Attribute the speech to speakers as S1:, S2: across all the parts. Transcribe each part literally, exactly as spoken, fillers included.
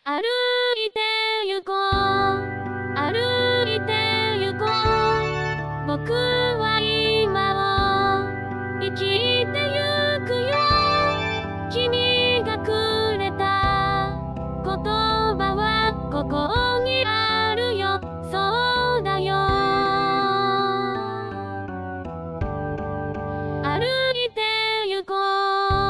S1: 歩いて行こう歩いて行こう僕は今を生きてゆくよ君がくれた言葉はここにあるよそうだよ歩いて行こう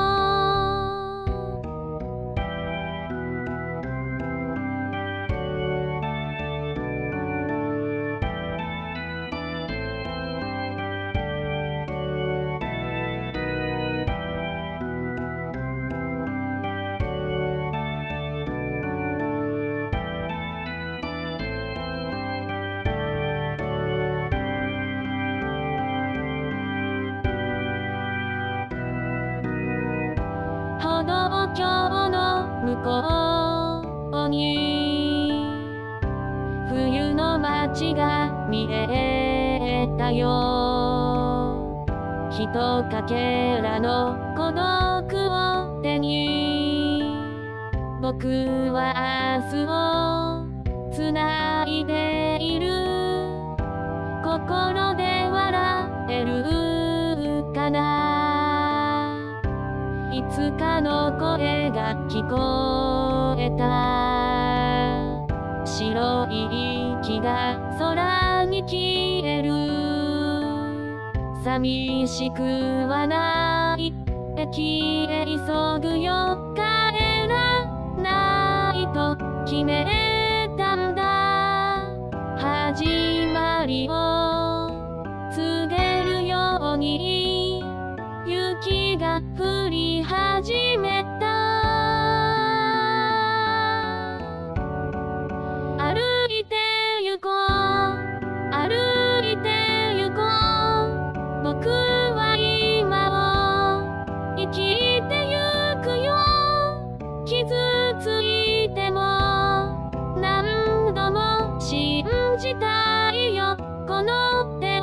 S1: 歩道橋の向こうに冬の街が見えたよひとかけらの孤独を手に僕は明日をつないでいる心で笑えるかないつかの声が聞こえた白い息が空に消える寂しくはない駅へ急ぐよ帰らないと決めたんだ始まりを告げるように雪が降り始めた歩いて行こう歩いて行こう僕は今を生きてゆくよ傷ついても何度も信じたいよこの手を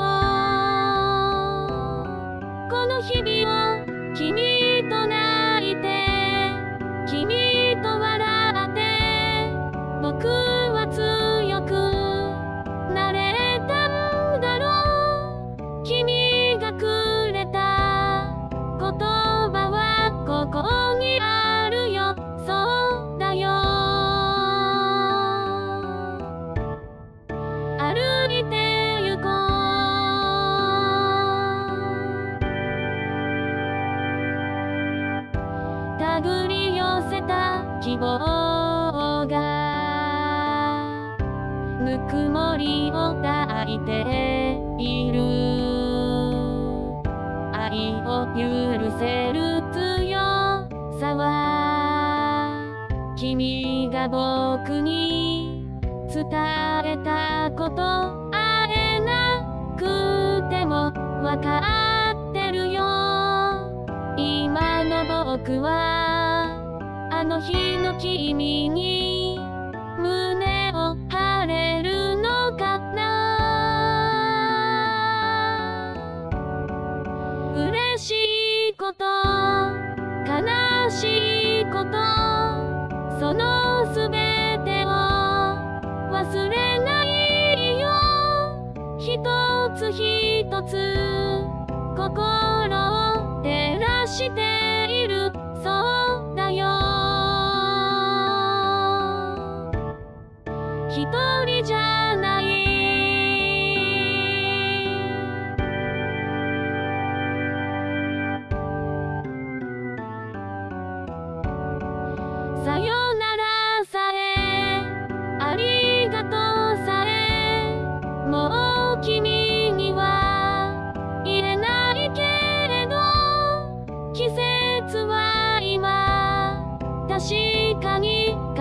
S1: この日々を君と泣いて君と笑って僕は強くなれたんだろう君がくれた言葉はここにあるよそうだよ歩いて行こう手繰り寄せた希望がぬくもりを抱いている愛を許せる強さは君が僕に伝えたこと会えなくてもわかってるよ今の僕はあの日の君に胸を張れるのかな嬉しいこと悲しいことそのすべてを忘れないよ一つ一つ心を照らしているそうだよ一人じゃないさよならさえありがとうさえもう君には言えないけれど季節は今確かに